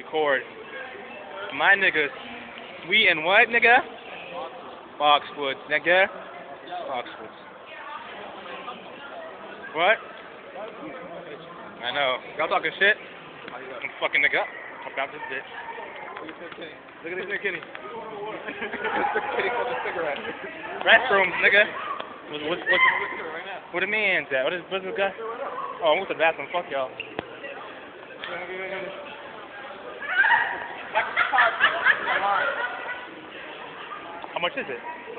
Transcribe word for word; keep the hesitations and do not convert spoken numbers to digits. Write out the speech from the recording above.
record. My niggas. We and what, nigga? Foxwoods, nigga. Foxwoods. What? I know. Y'all talking shit? I'm fucking nigga up. I'm about this bitch. Look at this nigga kitty. Kitty for the cigarette. Restrooms, nigga. What's, what's, what's, where the man's at? What is, what's the guy? Oh, I'm with the bathroom. Fuck y'all. How much is it?